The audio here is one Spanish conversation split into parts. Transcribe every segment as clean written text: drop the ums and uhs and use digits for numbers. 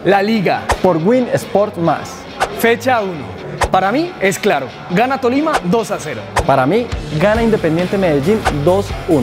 La Liga. Por Win Sport Más. Fecha 1. Para mí es claro, gana Tolima 2-0. Para mí, gana Independiente Medellín 2-1.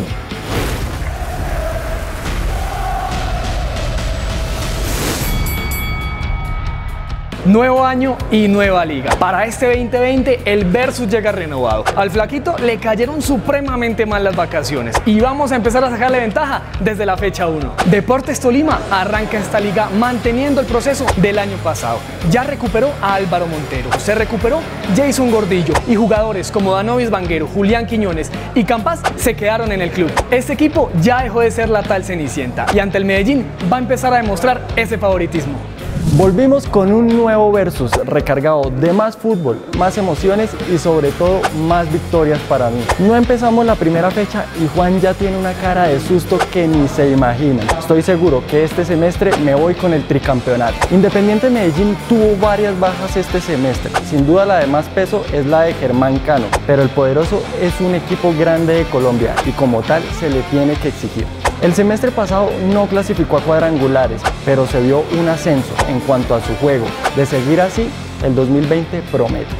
Nuevo año y nueva liga. Para este 2020 el Versus llega renovado. Al flaquito le cayeron supremamente mal las vacaciones y vamos a empezar a sacarle ventaja desde la fecha 1. Deportes Tolima arranca esta liga manteniendo el proceso del año pasado. Ya recuperó a Álvaro Montero, se recuperó Jason Gordillo y jugadores como Danovis Vanguero, Julián Quiñones y Campas se quedaron en el club. Este equipo ya dejó de ser la tal Cenicienta y ante el Medellín va a empezar a demostrar ese favoritismo. Volvimos con un nuevo Versus recargado de más fútbol, más emociones y sobre todo más victorias para mí. No empezamos la primera fecha y Juan ya tiene una cara de susto que ni se imagina. Estoy seguro que este semestre me voy con el tricampeonato. Independiente Medellín tuvo varias bajas este semestre. Sin duda la de más peso es la de Germán Cano, pero el Poderoso es un equipo grande de Colombia y como tal se le tiene que exigir. El semestre pasado no clasificó a cuadrangulares, pero se vio un ascenso en cuanto a su juego. De seguir así, el 2020 promete.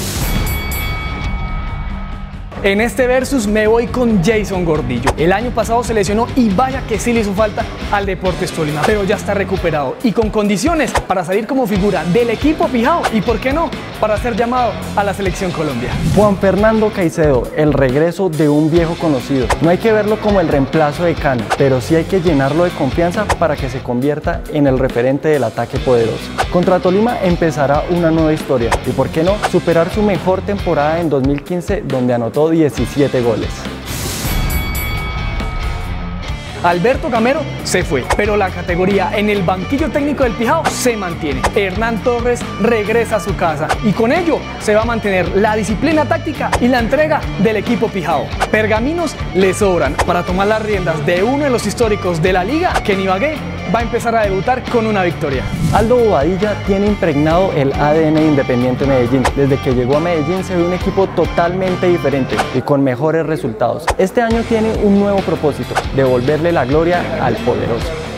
En este Versus me voy con Jason Gordillo. El año pasado se lesionó y vaya que sí le hizo falta al Deportes Tolima, pero ya está recuperado y con condiciones para salir como figura del equipo Pijao y, ¿por qué no?, para ser llamado a la Selección Colombia. Juan Fernando Caicedo, el regreso de un viejo conocido. No hay que verlo como el reemplazo de Cano, pero sí hay que llenarlo de confianza para que se convierta en el referente del ataque poderoso. Contra Tolima empezará una nueva historia y, ¿por qué no?, superar su mejor temporada en 2015 donde anotó 17 goles. Alberto Gamero se fue, pero la categoría en el banquillo técnico del Pijao se mantiene. Hernán Torres regresa a su casa y con ello se va a mantener la disciplina táctica y la entrega del equipo Pijao. Pergaminos le sobran para tomar las riendas de uno de los históricos de la liga, que en Ibagué va a empezar a debutar con una victoria. Aldo Bobadilla tiene impregnado el ADN de Independiente Medellín. Desde que llegó a Medellín se ve un equipo totalmente diferente y con mejores resultados. Este año tiene un nuevo propósito: devolverle la gloria al Poderoso.